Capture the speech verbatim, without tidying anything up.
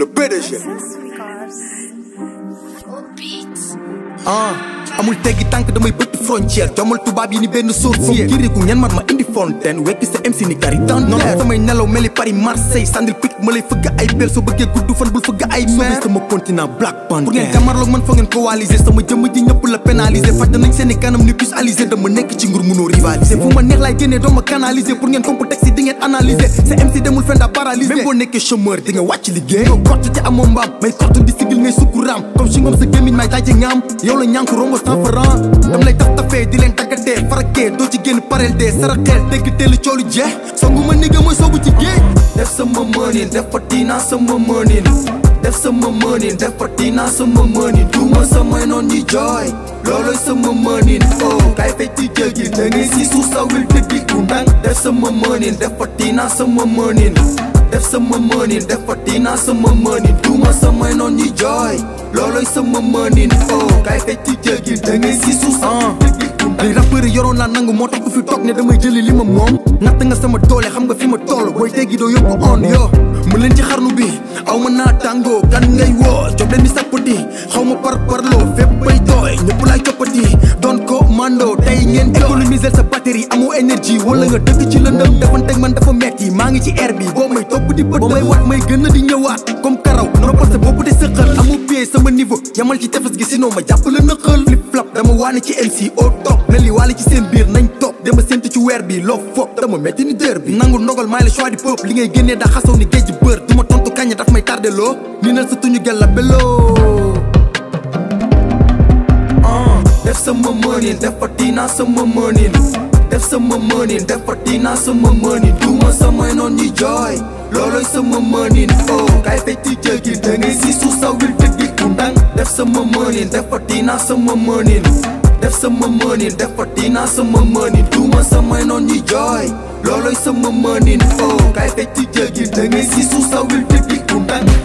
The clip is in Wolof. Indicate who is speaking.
Speaker 1: le P D G. ah amul teggi tànk damay bëtt frontière jomal tubaab yi ni benn sorcier kiriku ñan mat ma indi fontaine wekki sa M C ni kari tan non samay nelaw meli Paris Marseille sandil pic ma lay fëgg ay bel soo bëggee gudd fan bul fëgg ay mer sama continent Black Panther pour ngeen jamarloog man foo ngeen coaliser sama jëmm ji ñëpp la pénaliser fàtte nañ seeni kanam ni puisse alisé dama nekk ci nguur mënoo rivaliser fu ma neex laay génnee doo ma canaliser pour ngeen compo texte di ngeen analyser sa M C demul fen daa paralysé même boo nekkee chômeur di nga wàcc liggéey yow kott ci amoo mbaam may kott di sigil ngay sukuraam comme si ngoom sa gémmiñ may daje ngaam yow la ñànk rombo cent francs dam lay taf tafee di leen taggatee farakee doo ci génn pareel dee saraxeel dégg teelu coolu jeex songu ma nigga mooy soobu ci géej def sama mënin def fa tiinaa sama mënin def sama mënin def fa tiinaa sama mënin duuma samay noon ñi jooy looloy sama mënin oh kay fecc ci jël gi da ngay si suuf sa wil tëddi ku ndang def sama mënin def fa tiinaa sama mënin def sama mënin def fa tiinaa sama mënin duuma samay noon ñi jooy looloy sama mënin oh kay fecc ci jël gi da ngay si suuf sa wil tëddi ku ndang li rappeur yoroon naa nangu moo tax ku fi toog ne damay jëli li ma moom natt nga sama doole xam nga fi ma toll booy teggi doo yóbbu on yo mu leen ci xarnu bi aw ma naa tàngoo kan ngay woo job leen ni sappati xaw ma par parloo fépp bay tooy ñëpp laay coppati doon ko mando tey ngeen économiser sa batterie amoo énergie wala nga dëkk ci lëndëm defanteg man dafa metti maa ngi ci air bi boo may topp di bët boo may wat may gën a di ñëwaat comme karaw noppal sa bopp di sëqal amoo pied sama niveau yamal ci tefes gi sinon ma jàpp la nëqal flip flap dama waane ci M C au top na li waale ci seen biir nañ topp dama séntu ci weer bi loo foog dama metti ni dër bi nangu ndogal maay la choix du peuple li ngay génnee daa xasaw ni géej bër du ma tontu kañ daf may tardé loo ni nal sa tuñu gel la beloo def sama mënin def fa tiinaa sama mënin def sama mënin def fa tiinaa sama mënin duuma samay noon ñi jooy looloy sama mënin oh kay fecc ci jël gi da ngay si suuf sa wil tëddi ku ndang def sama mënin def fa tiinaa sama mënin def sama mënin def fa tiinaa sama mënin duuma samay noon ñi jooy looloy sama mënin oh kay fecc ci jël gi da ngay si suuf sa wil tëddi ku ndang